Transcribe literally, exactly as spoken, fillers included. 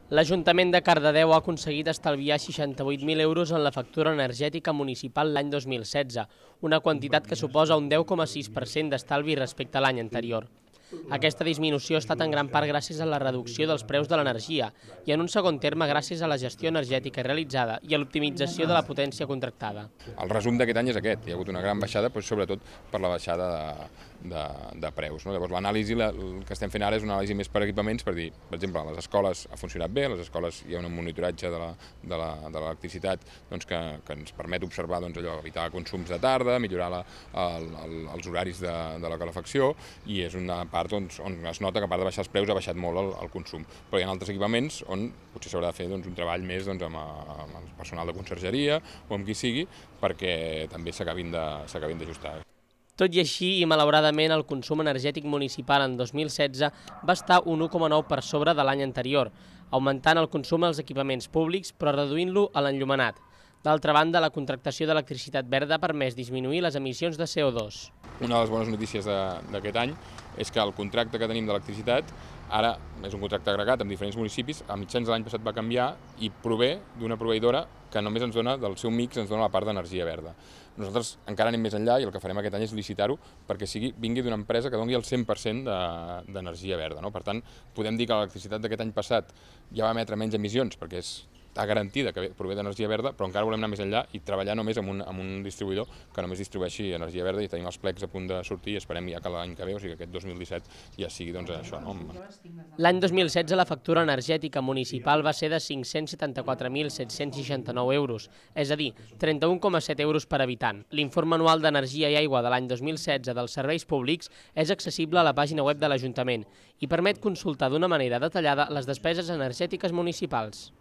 L'Ajuntament de Cardedeu ha aconseguit estalviar seixanta-vuit mil euros en la factura energètica municipal l'any dos mil setze, una quantitat que suposa un deu coma sis per cent d'estalvi respecte a l'any anterior. Aquesta disminució ha estat en gran part gràcies a la reducció dels preus de l'energia i, en un segon terme, gràcies a la gestió energètica realitzada i a l'optimització de la potència contractada. El resum d'aquest any és aquest: hi ha hagut una gran baixada, però sobretot per la baixada de, de, de preus. No? Llavors, l'anàlisi que estem fent ara és una anàlisi més per equipaments, per dir, per exemple, a les escoles ha funcionat bé, a les escoles hi ha un monitoratge de l'electricitat doncs, que, que ens permet observar doncs, allò, evitar consums de tarda, millorar la, el, el, els horaris de, de la calefacció, i és una part on, on es nota que a part de baixar els preus ha baixat molt el, el consum. Però hi ha altres equipaments on potser s'haurà de fer doncs, un treball més doncs, amb, amb el personal de consergeria o amb qui sigui, perquè també s'acabin d'ajustar. Tot i així, i malauradament, el consum energètic municipal en dos mil setze va estar un u coma nou per sobre de l'any anterior, augmentant el consum als equipaments públics però reduint-lo a l'enllumenat. D'altra banda, la contractació d'electricitat verda ha permès disminuir les emissions de C O dos. Una de les bones notícies d'aquest any és que el contracte que tenim d'electricitat ara és un contracte agregat amb diferents municipis. A mitjans de l'any passat va canviar i prové d'una proveïdora que només ens dona, del seu mix, ens dona la part d'energia verda. Nosaltres encara anem més enllà i el que farem aquest any és licitar-ho perquè sigui, vingui d'una empresa que doni el cent per cent d'energia verda. No? Per tant, podem dir que l'electricitat d'aquest any passat ja va emetre menys emissions perquè és està garantida que prové d'energia verda, però encara volem anar més enllà i treballar només amb un, amb un distribuïdor que només distribueixi energia verda, i tenim els plecs a punt de sortir i esperem ja que l'any que ve, o sigui que aquest dos mil disset, ja sigui doncs, això. No? L'any dos mil setze la factura energètica municipal va ser de cinc-cents setanta-quatre mil set-cents seixanta-nou euros, és a dir, trenta-un coma set euros per habitant. L'informe anual d'energia i aigua de l'any dos mil setze dels serveis públics és accessible a la pàgina web de l'Ajuntament i permet consultar d'una manera detallada les despeses energètiques municipals.